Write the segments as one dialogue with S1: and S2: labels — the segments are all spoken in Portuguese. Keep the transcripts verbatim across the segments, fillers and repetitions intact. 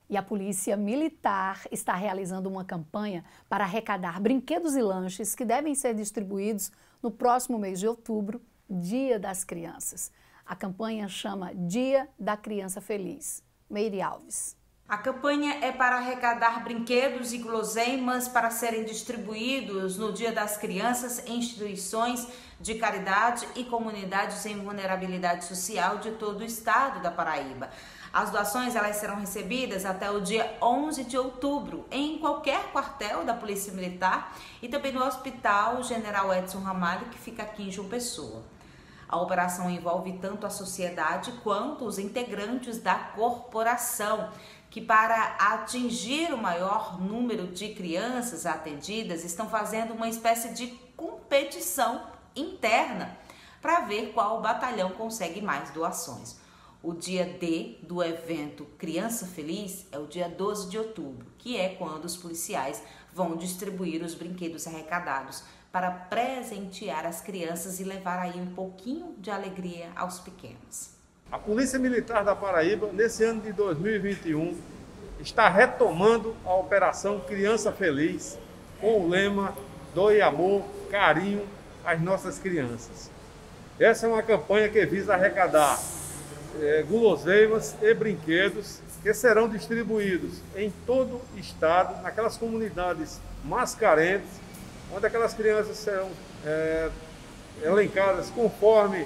S1: E a Polícia Militar está realizando uma campanha para arrecadar brinquedos e lanches que devem ser distribuídos no próximo mês de outubro, Dia das Crianças. A campanha chama Dia da Criança Feliz. Meire Alves.
S2: A campanha é para arrecadar brinquedos e guloseimas para serem distribuídos no Dia das Crianças em instituições de caridade e comunidades em vulnerabilidade social de todo o estado da Paraíba. As doações elas serão recebidas até o dia onze de outubro em qualquer quartel da Polícia Militar e também no Hospital General Edson Ramalho, que fica aqui em João Pessoa. A operação envolve tanto a sociedade quanto os integrantes da corporação, que para atingir o maior número de crianças atendidas estão fazendo uma espécie de competição interna para ver qual batalhão consegue mais doações. O dia D do evento Criança Feliz é o dia doze de outubro, que é quando os policiais vão distribuir os brinquedos arrecadados para presentear as crianças e levar aí um pouquinho de alegria aos pequenos.
S3: A Polícia Militar da Paraíba, nesse ano de dois mil e vinte e um, está retomando a Operação Criança Feliz com o lema Doe Amor, Carinho às Nossas Crianças. Essa é uma campanha que visa arrecadar é, guloseimas e brinquedos que serão distribuídos em todo o estado, naquelas comunidades mais carentes, onde aquelas crianças serão é, elencadas conforme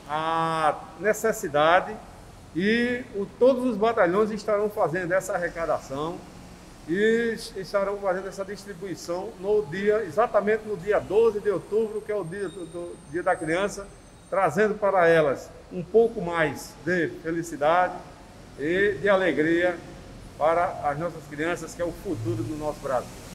S3: a necessidade e o, todos os batalhões estarão fazendo essa arrecadação e estarão fazendo essa distribuição no dia, exatamente no dia doze de outubro, que é o dia, do, do, dia da criança, trazendo para elas um pouco mais de felicidade e de alegria para as nossas crianças, que é o futuro do nosso Brasil.